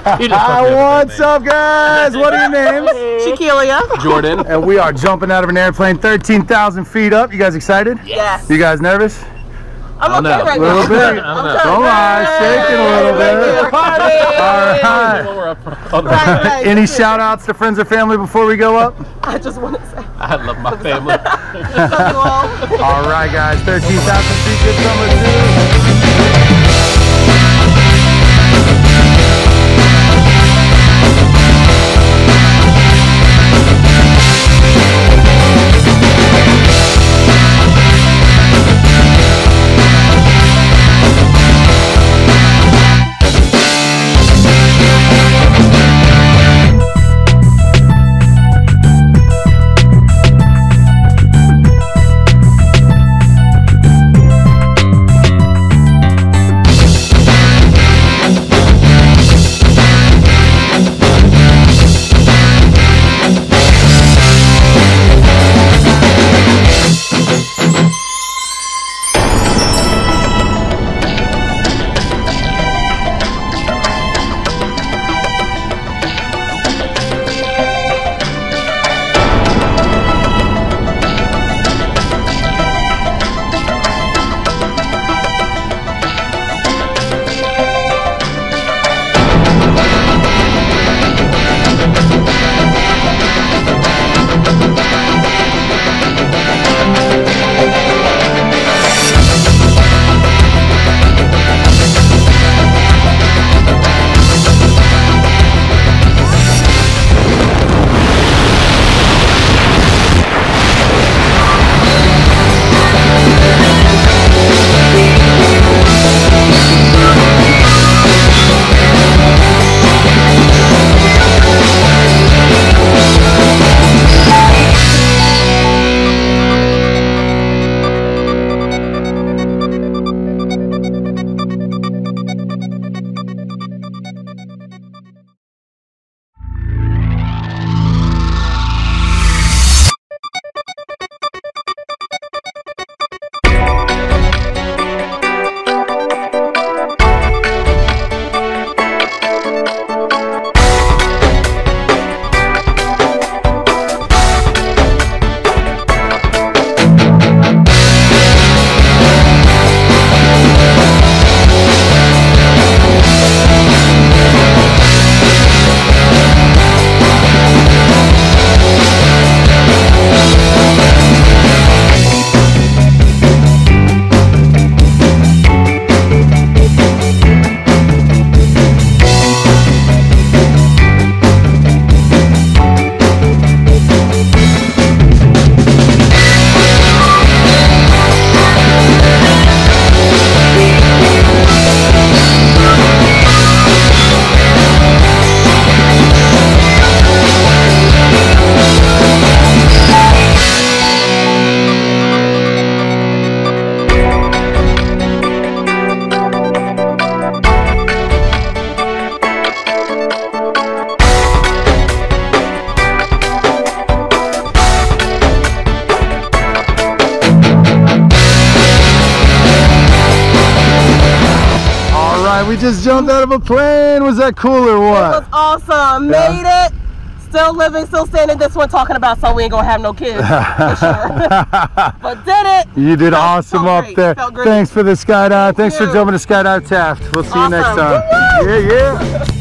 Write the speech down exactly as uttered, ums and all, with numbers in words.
What's up, guys? What are your names? Skekelia. Jordan. And we are jumping out of an airplane thirteen thousand feet up. You guys excited? Yes. You guys nervous? I'm okay know. right A little now. bit. Don't lie, shaking a little bit. All right. Right, right. Any shout outs to friends or family before we go up? I just want to say. I love my family. Love you all. All right, guys. thirteen thousand feet. Good summer, We just jumped out of a plane. Was that cool or what? It was awesome. Yeah. Made it. Still living, still standing. This one talking about so we ain't gonna have no kids. For sure. But did it. You did Felt, awesome felt up great. there. Felt great. Thanks for the skydive. Thanks Thank for you. jumping to Skydive Taft. We'll see Awesome. you next time. Woo-woo. Yeah, yeah.